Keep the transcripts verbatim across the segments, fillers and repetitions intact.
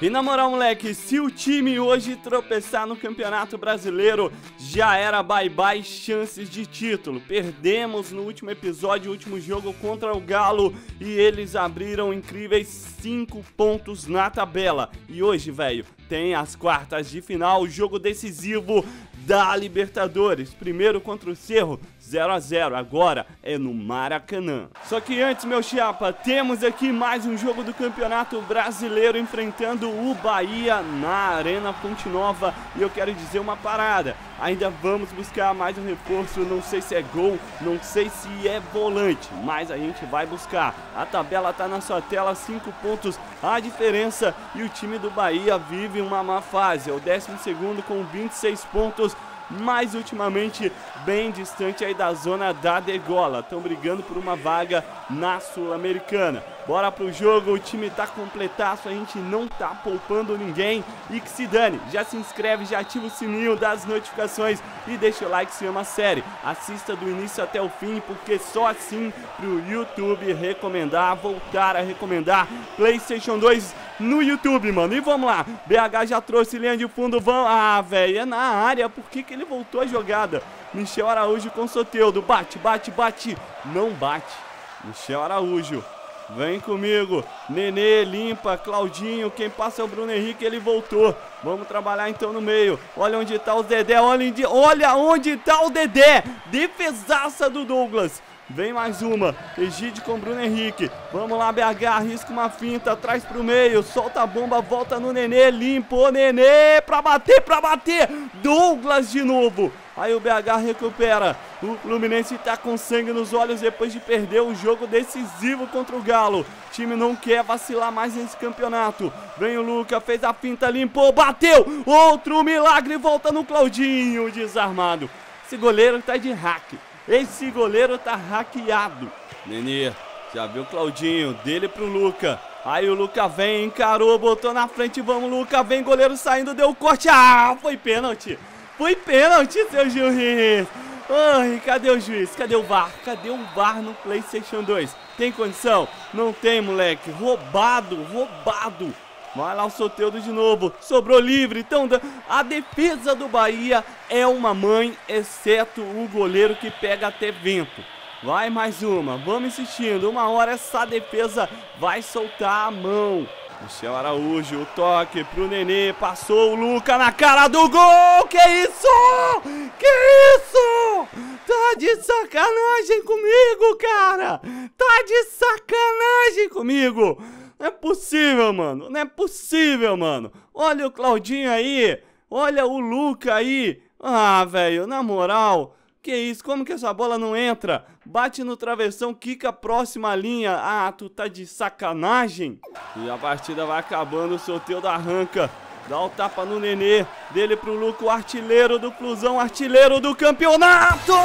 E na moral, moleque, se o time hoje tropeçar no Campeonato Brasileiro, já era bye bye chances de título. Perdemos no último episódio, o último jogo contra o Galo, e eles abriram incríveis cinco pontos na tabela. E hoje, velho, tem as quartas de final, jogo decisivo da Libertadores. Primeiro contra o Cerro, zero a zero, agora é no Maracanã. Só que antes, meu chapa, temos aqui mais um jogo do Campeonato Brasileiro enfrentando o Bahia na Arena Fonte Nova. E eu quero dizer uma parada, ainda vamos buscar mais um reforço, não sei se é gol, não sei se é volante, mas a gente vai buscar. A tabela tá na sua tela, cinco pontos a diferença, e o time do Bahia vive uma má fase, é o décimo segundo com vinte e seis pontos, mas ultimamente bem distante aí da zona da degola. Estão brigando por uma vaga na Sul-Americana. Bora pro jogo, o time tá completaço, a gente não tá poupando ninguém. E que se dane, já se inscreve, já ativa o sininho das notificações e deixa o like se ama a série. Assista do início até o fim, porque só assim pro YouTube recomendar, voltar a recomendar PlayStation dois no YouTube, mano. E vamos lá, B H já trouxe linha de fundo, vamos... Ah, velho, é na área, por que que ele voltou a jogada? Michel Araújo com Soteldo, bate, bate, bate, não bate. Michel Araújo, vem comigo, Nenê, limpa, Claudinho, quem passa é o Bruno Henrique, ele voltou. Vamos trabalhar então no meio, olha onde tá o Dedé, olha onde, olha onde tá o Dedé, defesaça do Douglas. Vem mais uma, Egídio com Bruno Henrique, vamos lá B H, arrisca uma finta, traz pro meio, solta a bomba, volta no Nenê, limpa o Nenê, pra bater, pra bater, Douglas de novo. Aí o B H recupera, o Fluminense tá com sangue nos olhos depois de perder o jogo decisivo contra o Galo. O time não quer vacilar mais nesse campeonato. Vem o Luca, fez a finta, limpou, bateu, outro milagre, volta no Claudinho, desarmado. Esse goleiro tá de hack, esse goleiro tá hackeado. Nenê, já viu o Claudinho, dele pro Luca. Aí o Luca vem, encarou, botou na frente, vamos Luca, vem, goleiro saindo, deu corte, ah, foi pênalti. Foi pênalti, seu juiz. Ai, cadê o juiz? Cadê o V A R? Cadê o V A R no PlayStation dois? Tem condição? Não tem, moleque. Roubado, roubado. Vai lá o Soteldo de novo. Sobrou livre. Então, a defesa do Bahia é uma mãe, exceto o goleiro que pega até vento. Vai mais uma. Vamos insistindo. Uma hora essa defesa vai soltar a mão. Michel Araújo, o toque pro Nenê, passou o Luca na cara do gol, que isso? Que isso? Tá de sacanagem comigo, cara, tá de sacanagem comigo, não é possível, mano, não é possível, mano, olha o Claudinho aí, olha o Luca aí, ah, velho, na moral... Que isso? Como que essa bola não entra? Bate no travessão, quica próxima à linha. Ah, tu tá de sacanagem? E a partida vai acabando, o Soteldo arranca. Dá o tapa no Nenê. Dele pro Luca, o artilheiro do Flusão, artilheiro do campeonato!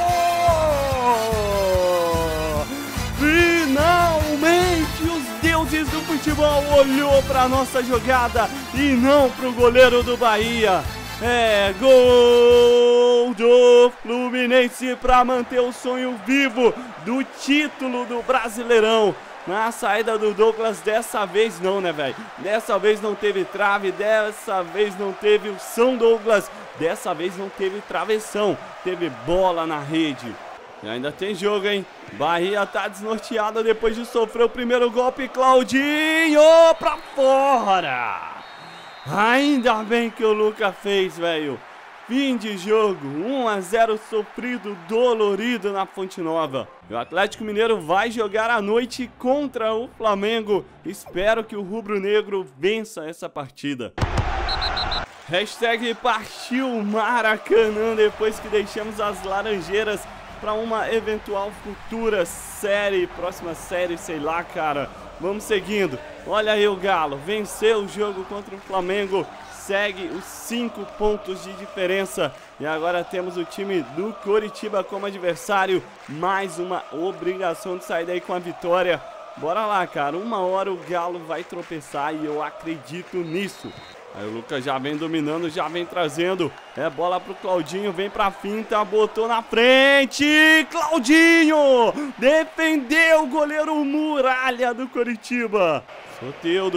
Finalmente os deuses do futebol olhou pra nossa jogada e não pro goleiro do Bahia. É gol do Fluminense para manter o sonho vivo do título do Brasileirão. Na saída do Douglas, dessa vez não, né, velho? Dessa vez não teve trave, dessa vez não teve o São Douglas, dessa vez não teve travessão, teve bola na rede. E ainda tem jogo, hein? Bahia tá desnorteada depois de sofrer o primeiro golpe. Claudinho pra fora! Ainda bem que o Luca fez, velho. Fim de jogo, um a zero sofrido, dolorido na Fonte Nova. E o Atlético Mineiro vai jogar à noite contra o Flamengo. Espero que o rubro-negro vença essa partida. Hashtag partiu Maracanã depois que deixamos as Laranjeiras para uma eventual futura série, próxima série, sei lá, cara. Vamos seguindo. Olha aí o Galo, venceu o jogo contra o Flamengo, segue os cinco pontos de diferença. E agora temos o time do Coritiba como adversário. Mais uma obrigação de sair daí com a vitória. Bora lá, cara, uma hora o Galo vai tropeçar e eu acredito nisso. Aí o Lucas já vem dominando, já vem trazendo. É bola pro Claudinho, vem pra finta, botou na frente. Claudinho defendeu o goleiro Muralha do Coritiba. Soteldo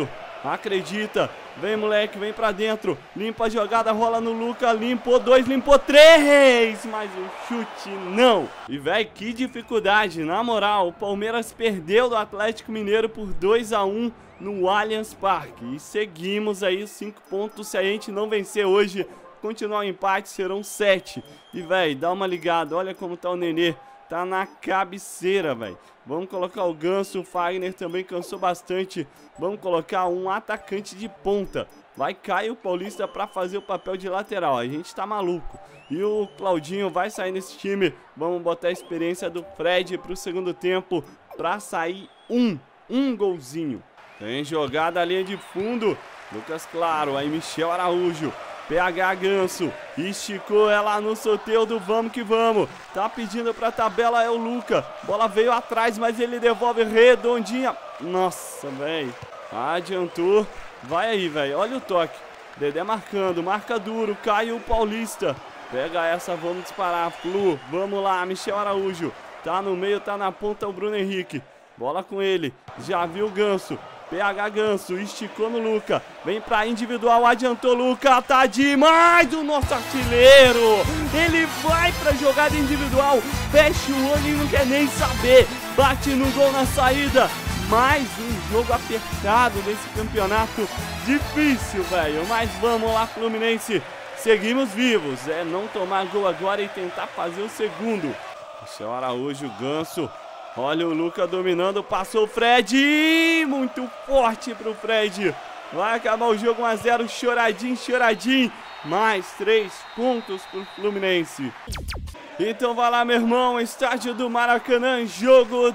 Acredita, vem moleque, vem pra dentro, limpa a jogada, rola no Luca, limpou dois, limpou três, mas o chute não. E véi, que dificuldade, na moral, o Palmeiras perdeu do Atlético Mineiro por dois a um no Allianz Parque. E seguimos aí os cinco pontos, se a gente não vencer hoje, continuar o empate, serão sete. E véi, dá uma ligada, olha como tá o Nenê. Tá na cabeceira, velho. Vamos colocar o Ganso, o Fagner também cansou bastante. Vamos colocar um atacante de ponta. Vai Caio Paulista pra fazer o papel de lateral. A gente tá maluco. E o Claudinho vai sair nesse time. Vamos botar a experiência do Fred pro segundo tempo pra sair um, um golzinho. Tem jogada a linha de fundo. Lucas Claro, aí Michel Araújo. P H Ganso, esticou ela no Soteldo, vamos que vamos. Tá pedindo pra tabela, é o Luca. Bola veio atrás, mas ele devolve redondinha. Nossa, velho. Adiantou. Vai aí, velho. Olha o toque. Dedé marcando, marca duro. Caio Paulista. Pega essa, vamos disparar. Flu, vamos lá, Michel Araújo. Tá no meio, tá na ponta o Bruno Henrique. Bola com ele. Já viu o Ganso. P H Ganso, esticou no Luca, vem pra individual, adiantou Luca, tá demais o nosso artilheiro, ele vai pra jogada individual, fecha o olho e não quer nem saber, bate no gol na saída, mais um jogo apertado nesse campeonato, difícil, velho, mas vamos lá, Fluminense, seguimos vivos, é não tomar gol agora e tentar fazer o segundo. Michel Araújo, Ganso. Olha o Luca dominando, passou o Fred, muito forte pro Fred, vai acabar o jogo um a zero, choradinho, choradinho, mais três pontos pro Fluminense. Então vai lá, meu irmão, estádio do Maracanã, jogo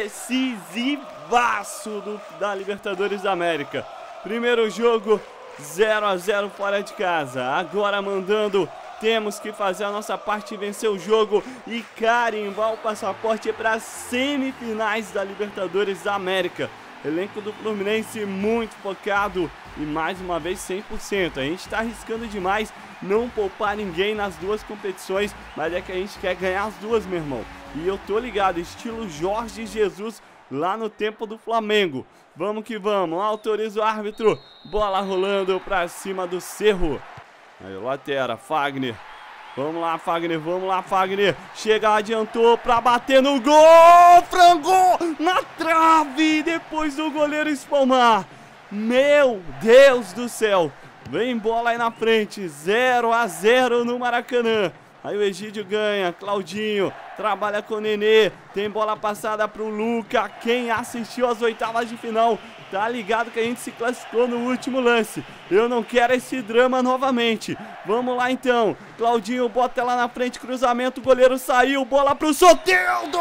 decisivaço do, da Libertadores da América. Primeiro jogo, zero a zero fora de casa, agora mandando... Temos que fazer a nossa parte e vencer o jogo e carimbar o passaporte para as semifinais da Libertadores da América. Elenco do Fluminense muito focado e mais uma vez cem por cento. A gente está arriscando demais não poupar ninguém nas duas competições, mas é que a gente quer ganhar as duas, meu irmão. E eu tô ligado, estilo Jorge Jesus lá no tempo do Flamengo. Vamos que vamos, autoriza o árbitro, bola rolando para cima do Cerro. Aí o lateral, Fagner. Vamos lá, Fagner, vamos lá, Fagner. Chega, adiantou pra bater no gol. Frangou na trave depois do goleiro espalmar. Meu Deus do céu. Vem bola aí na frente. zero a zero no Maracanã. Aí o Egídio ganha, Claudinho trabalha com o Nenê, tem bola passada pro Luca. Quem assistiu às oitavas de final tá ligado que a gente se classificou no último lance. Eu não quero esse drama novamente. Vamos lá então, Claudinho bota ela na frente, cruzamento, o goleiro saiu, bola pro Soteldo!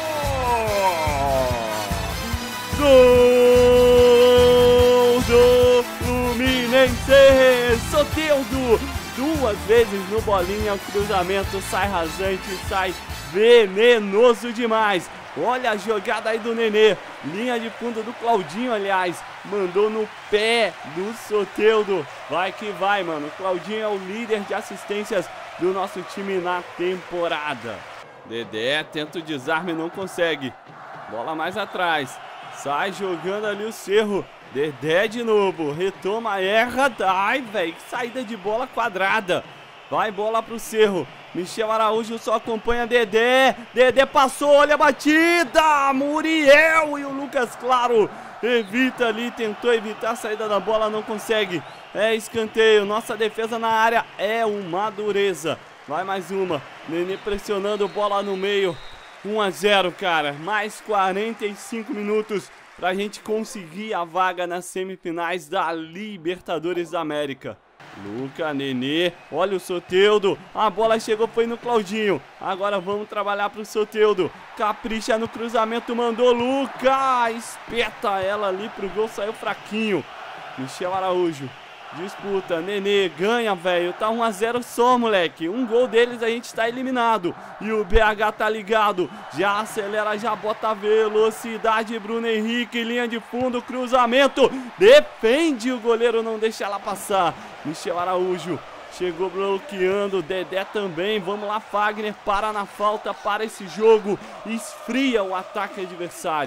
Gol do Fluminense! Soteldo! Duas vezes no bolinha, o cruzamento sai rasante, sai venenoso demais. Olha a jogada aí do Nenê, linha de fundo do Claudinho, aliás, mandou no pé do Soteldo. Vai que vai, mano, o Claudinho é o líder de assistências do nosso time na temporada. Dedé tenta o desarme, não consegue. Bola mais atrás, sai jogando ali o Cerro. Dedé de novo, retoma, erra, ai, velho, que saída de bola quadrada. Vai bola pro Cerro, Michel Araújo só acompanha Dedé, Dedé passou, olha a batida, Muriel e o Lucas Claro evita ali, tentou evitar a saída da bola, não consegue. É escanteio, nossa defesa na área é uma dureza. Vai mais uma, Nenê pressionando, bola no meio, um a zero, cara, mais quarenta e cinco minutos pra gente conseguir a vaga nas semifinais da Libertadores da América. Luca, Nenê, olha o Soteldo, a bola chegou, foi no Claudinho, agora vamos trabalhar pro Soteldo, capricha no cruzamento, mandou Luca, espeta ela ali pro gol, saiu fraquinho. Michel Araújo, disputa, Nenê, ganha, velho, tá um a zero só, moleque, um gol deles a gente tá eliminado, e o B H tá ligado, já acelera, já bota velocidade, Bruno Henrique, linha de fundo, cruzamento, defende o goleiro, não deixa ela passar. Michel Araújo, chegou bloqueando, Dedé também, vamos lá, Fagner, para na falta, para esse jogo, esfria o ataque adversário.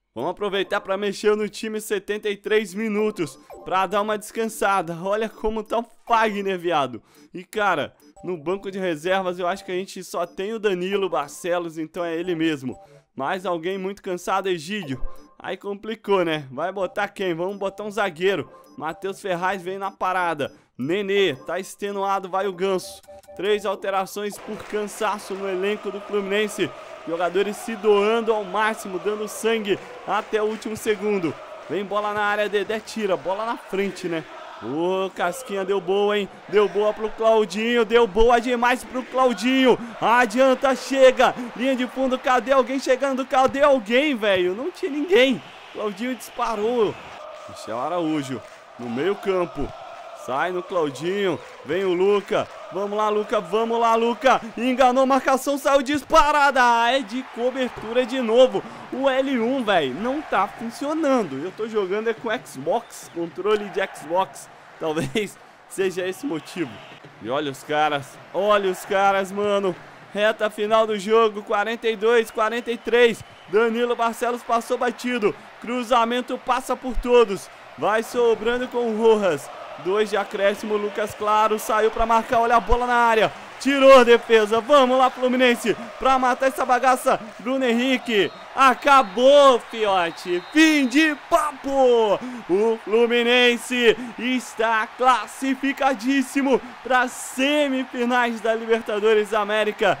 Vamos aproveitar para mexer no time setenta e três minutos, para dar uma descansada. Olha como tá o Fagner, viado. E cara, no banco de reservas eu acho que a gente só tem o Danilo Barcelos, então é ele mesmo. Mais alguém muito cansado, Egídio. Aí complicou, né? Vai botar quem? Vamos botar um zagueiro. Matheus Ferraz vem na parada. Nenê, tá extenuado, vai o Ganso. Três alterações por cansaço no elenco do Fluminense. Jogadores se doando ao máximo, dando sangue até o último segundo. Vem bola na área, Dedé tira, bola na frente, né? Ô, Casquinha deu boa, hein? Deu boa pro Claudinho, deu boa demais pro Claudinho. Adianta, chega. Linha de fundo, cadê alguém chegando? Cadê alguém, velho? Não tinha ninguém. Claudinho disparou. Michel Araújo no meio campo. Sai no Claudinho, vem o Luca. Vamos lá, Luca, vamos lá, Luca. Enganou a marcação, saiu disparada. É de cobertura de novo. O L um, velho, não tá funcionando. Eu tô jogando é com Xbox, controle de Xbox. Talvez seja esse motivo. E olha os caras, olha os caras, mano. Reta final do jogo, quarenta e dois, quarenta e três. Danilo Barcelos passou batido. Cruzamento passa por todos. Vai sobrando com o Rojas. Dois de acréscimo, Lucas Claro saiu pra marcar, olha a bola na área, tirou a defesa, vamos lá Fluminense, pra matar essa bagaça, Bruno Henrique, acabou fiote, fim de papo, o Fluminense está classificadíssimo para semifinais da Libertadores da América,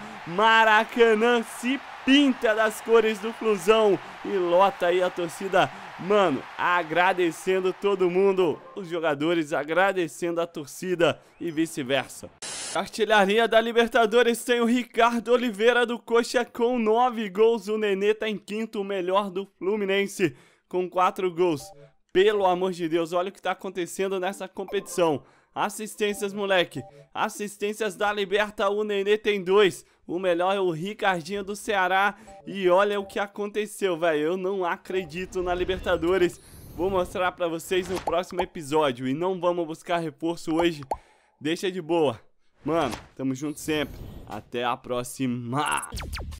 Maracanã se pinta das cores do Flusão e lota aí a torcida. Mano, agradecendo todo mundo, os jogadores agradecendo a torcida e vice-versa. Artilharia da Libertadores tem o Ricardo Oliveira do Coxa com nove gols. O Nenê tá em quinto, o melhor do Fluminense com quatro gols. Pelo amor de Deus, olha o que tá acontecendo nessa competição. Assistências, moleque. Assistências da Liberta, o Nenê tem dois. O melhor é o Ricardinho do Ceará. E olha o que aconteceu, velho. Eu não acredito na Libertadores. Vou mostrar pra vocês no próximo episódio. E não vamos buscar reforço hoje. Deixa de boa. Mano, tamo junto sempre. Até a próxima.